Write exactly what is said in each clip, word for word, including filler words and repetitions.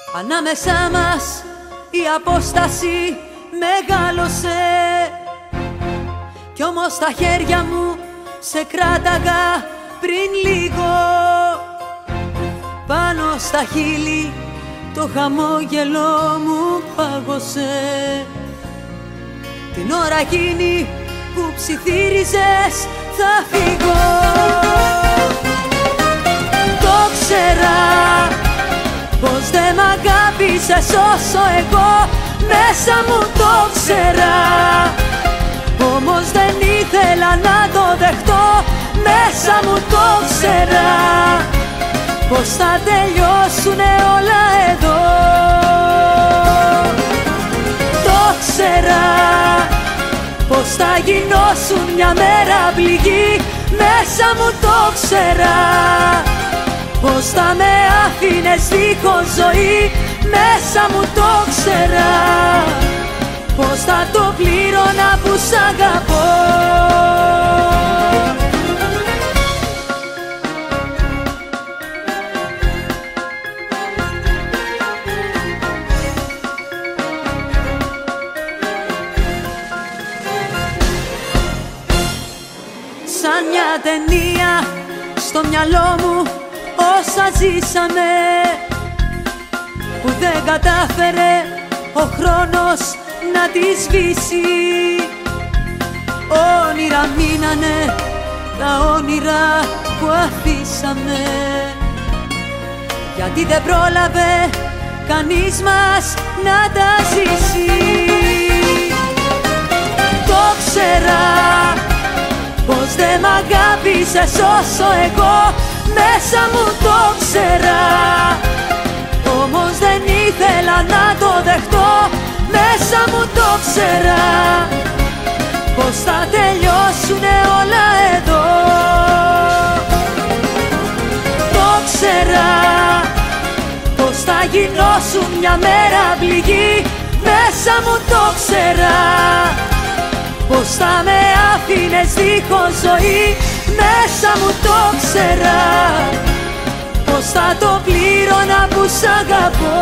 Ανάμεσά μας η απόσταση μεγάλωσε, κι όμως τα χέρια μου σε κράταγα πριν λίγο. Πάνω στα χείλη το χαμόγελο μου πάγωσε. Την ώρα εκείνη που ψιθύριζες θα φύγω. Το ξέρα πως δεν μ' αγάπησες όσο εγώ μέσα μου το ξέρα. Όμως δεν ήθελα να το δεχτώ, μέσα μου το ξέρα, πως θα τελειώσουνε όλα εδώ. Το ξέρα πως θα γινώσουν μια μέρα πληγή, μέσα μου το ξέρα, πως θα με άφηνες δίχως ζωή, μέσα μου το ξέρα, πως θα το πλήρωνα που σ' αγαπώ. Σαν μια ταινία στο μυαλό μου όσα ζήσαμε, που δεν κατάφερε ο χρόνος να τη σβήσει. Όνειρα μείνανε τα όνειρα που αφήσαμε, γιατί δεν πρόλαβε κανείς μας να τα ζήσει. Το ξέρα πως δεν μ' αγάπησες όσο εγώ μέσα μου το ξέρα. Όμως δεν ήθελα να το δεχτώ, μέσα μου το ξέρα, πως θα τελειώσουνε όλα εδώ. Το ξέρα πως θα γινώσουν μια μέρα πληγή, μέσα μου το ξέρα, πως θα με άφηνες δίχως ζωή, μέσα μου το ξέρα, πως θα το πλήρωνα που σ' αγαπώ.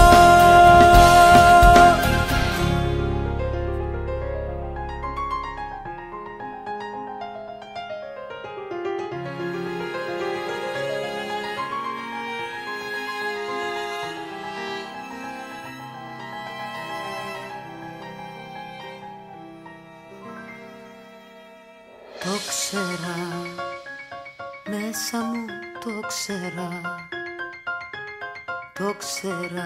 Το ξέρα, μέσα μου το ξέρα, το ξέρα.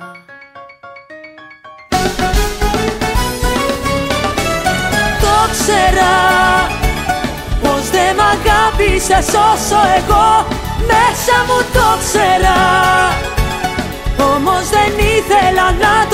Το ξέρα πως δεν μ' αγάπησες όσο εγώ μέσα μου το ξέρα. Όμως δεν ήθελα να